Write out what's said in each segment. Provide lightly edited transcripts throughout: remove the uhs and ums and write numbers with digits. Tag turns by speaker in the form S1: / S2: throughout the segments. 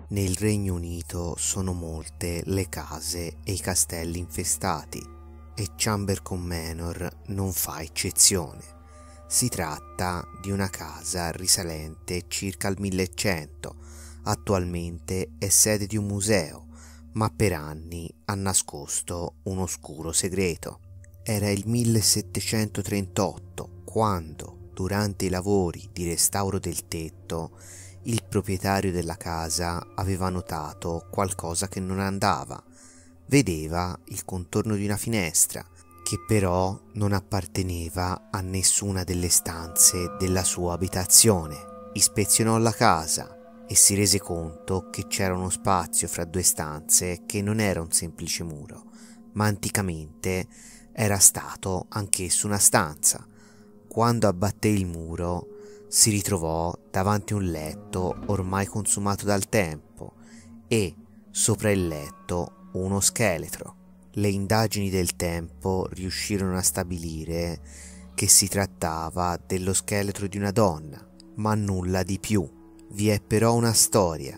S1: Nel Regno Unito sono molte le case e i castelli infestati e Chambercombe Manor non fa eccezione. Si tratta di una casa risalente circa al 1100, attualmente è sede di un museo, ma per anni ha nascosto un oscuro segreto. Era il 1738 quando, durante i lavori di restauro del tetto, il proprietario della casa aveva notato qualcosa che non andava. Vedeva il contorno di una finestra, che però non apparteneva a nessuna delle stanze della sua abitazione. Ispezionò la casa e si rese conto che c'era uno spazio fra due stanze che non era un semplice muro, ma anticamente era stato anch'esso una stanza. Quando abbatté il muro, si ritrovò davanti a un letto ormai consumato dal tempo e, sopra il letto, uno scheletro. Le indagini del tempo riuscirono a stabilire che si trattava dello scheletro di una donna, ma nulla di più. Vi è però una storia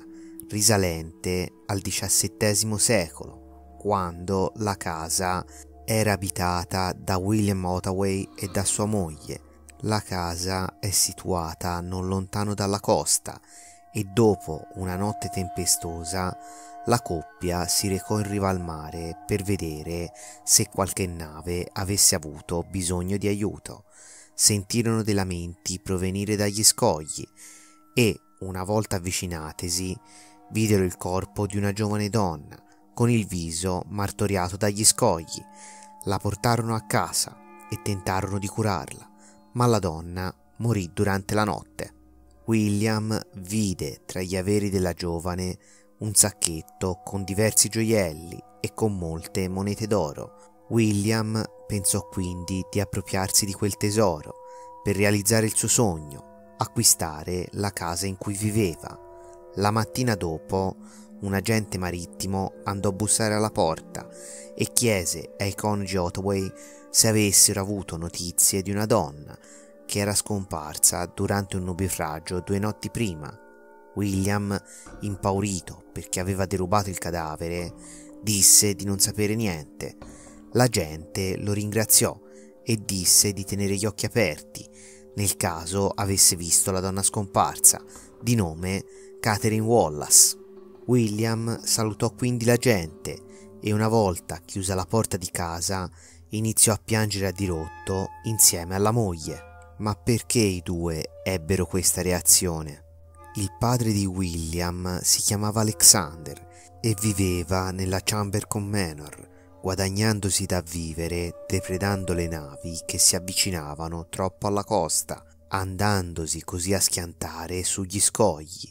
S1: risalente al XVII secolo, quando la casa era abitata da William Ottaway e da sua moglie. La casa è situata non lontano dalla costa e dopo una notte tempestosa la coppia si recò in riva al mare per vedere se qualche nave avesse avuto bisogno di aiuto. Sentirono dei lamenti provenire dagli scogli e, una volta avvicinatesi, videro il corpo di una giovane donna con il viso martoriato dagli scogli. La portarono a casa e tentarono di curarla, ma la donna morì durante la notte. William vide tra gli averi della giovane un sacchetto con diversi gioielli e con molte monete d'oro. William pensò quindi di appropriarsi di quel tesoro per realizzare il suo sogno, acquistare la casa in cui viveva. La mattina dopo, un agente marittimo andò a bussare alla porta e chiese ai coniugi Ottaway se avessero avuto notizie di una donna che era scomparsa durante un nubifragio 2 notti prima. William, impaurito perché aveva derubato il cadavere, disse di non sapere niente. L'agente lo ringraziò e disse di tenere gli occhi aperti nel caso avesse visto la donna scomparsa, di nome Catherine Wallace. William salutò quindi l'agente e una volta chiusa la porta di casa iniziò a piangere a dirotto insieme alla moglie. Ma perché i due ebbero questa reazione? Il padre di William si chiamava Alexander e viveva nella Chambercombe Manor, guadagnandosi da vivere depredando le navi che si avvicinavano troppo alla costa, andandosi così a schiantare sugli scogli.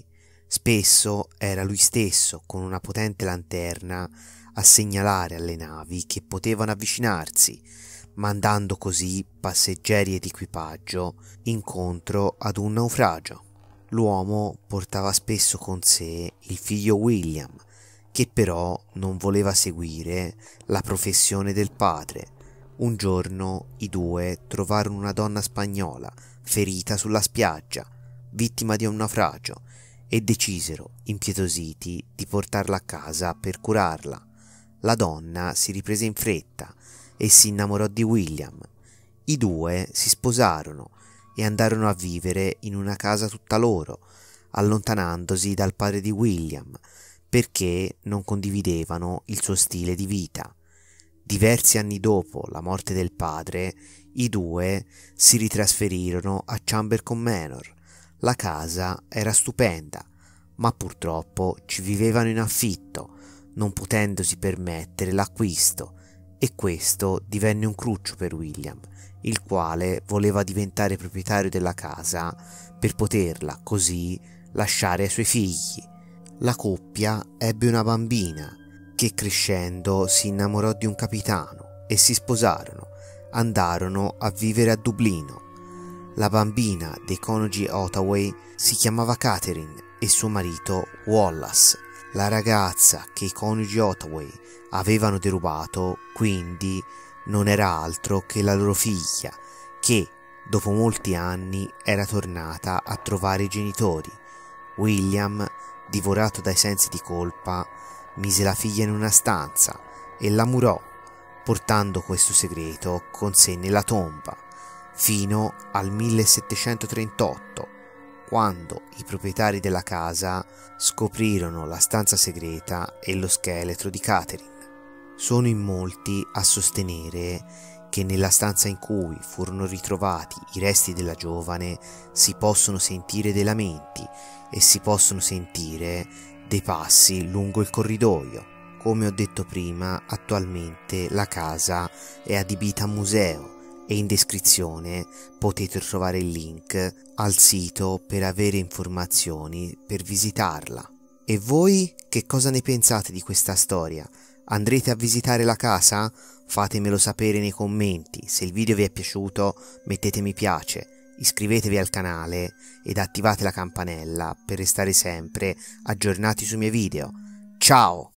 S1: Spesso era lui stesso con una potente lanterna a segnalare alle navi che potevano avvicinarsi, mandando così passeggeri ed equipaggio incontro ad un naufragio. L'uomo portava spesso con sé il figlio William, che però non voleva seguire la professione del padre. Un giorno i due trovarono una donna spagnola ferita sulla spiaggia, vittima di un naufragio, e decisero, impietositi, di portarla a casa per curarla. La donna si riprese in fretta e si innamorò di William. I due si sposarono e andarono a vivere in una casa tutta loro, allontanandosi dal padre di William perché non condividevano il suo stile di vita. Diversi anni dopo la morte del padre, i due si ritrasferirono a Chambercombe Manor. La casa era stupenda, ma purtroppo ci vivevano in affitto, non potendosi permettere l'acquisto, e questo divenne un cruccio per William, il quale voleva diventare proprietario della casa per poterla così lasciare ai suoi figli. La coppia ebbe una bambina che crescendo si innamorò di un capitano e si sposarono. Andarono a vivere a Dublino. La bambina dei coniugi Ottaway si chiamava Catherine e suo marito Wallace. La ragazza che i coniugi Ottaway avevano derubato quindi non era altro che la loro figlia, che dopo molti anni era tornata a trovare i genitori. William divorato dai sensi di colpa, mise la figlia in una stanza e la murò, portando questo segreto con sé nella tomba, fino al 1738, quando i proprietari della casa scoprirono la stanza segreta e lo scheletro di Catherine. Sono in molti a sostenere che nella stanza in cui furono ritrovati i resti della giovane si possono sentire dei lamenti e si possono sentire dei passi lungo il corridoio. Come ho detto prima, attualmente la casa è adibita a museo e in descrizione potete trovare il link al sito per avere informazioni per visitarla. E voi che cosa ne pensate di questa storia? Andrete a visitare la casa? Fatemelo sapere nei commenti. Se il video vi è piaciuto mettete mi piace, iscrivetevi al canale ed attivate la campanella per restare sempre aggiornati sui miei video. Ciao!